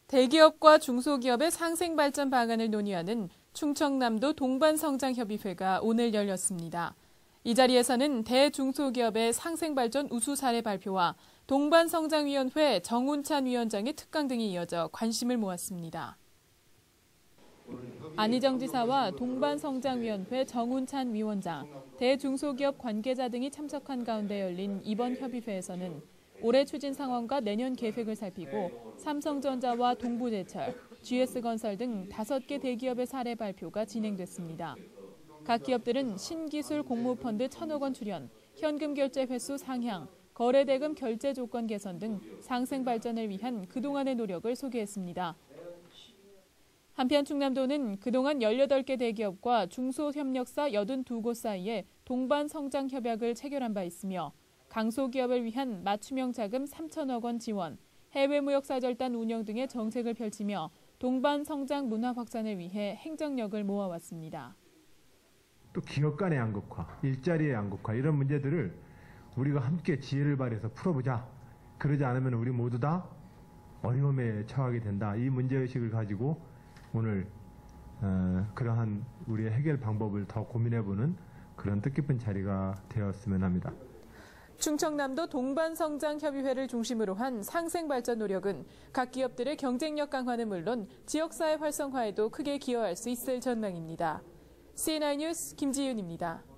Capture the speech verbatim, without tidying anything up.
대기업과 중소기업의 상생발전 방안을 논의하는 충청남도 동반성장협의회가 오늘 열렸습니다. 이 자리에서는 대중소기업의 상생발전 우수 사례 발표와 동반성장위원회 정운찬 위원장의 특강 등이 이어져 관심을 모았습니다. 안희정 지사와 동반성장위원회 정운찬 위원장, 대중소기업 관계자 등이 참석한 가운데 열린 이번 협의회에서는 올해 추진 상황과 내년 계획을 살피고 삼성전자와 동부제철, 지에스건설 등 다섯 개 대기업의 사례 발표가 진행됐습니다. 각 기업들은 신기술 공모펀드 천억 원 출연, 현금 결제 횟수 상향, 거래대금 결제 조건 개선 등 상생 발전을 위한 그동안의 노력을 소개했습니다. 한편 충남도는 그동안 열여덟 개 대기업과 중소협력사 팔십이 곳 사이에 동반성장협약을 체결한 바 있으며 강소기업을 위한 맞춤형 자금 삼천억 원 지원, 해외무역사절단 운영 등의 정책을 펼치며 동반성장 문화 확산을 위해 행정력을 모아왔습니다. 또 기업 간의 양극화, 일자리의 양극화 이런 문제들을 우리가 함께 지혜를 발휘해서 풀어보자. 그러지 않으면 우리 모두 다 어려움에 처하게 된다. 이 문제의식을 가지고 오늘 어, 그러한 우리의 해결 방법을 더 고민해보는 그런 뜻깊은 자리가 되었으면 합니다. 충청남도 동반성장협의회를 중심으로 한 상생발전 노력은 각 기업들의 경쟁력 강화는 물론 지역사회 활성화에도 크게 기여할 수 있을 전망입니다. 씨엔아이 뉴스 김지윤입니다.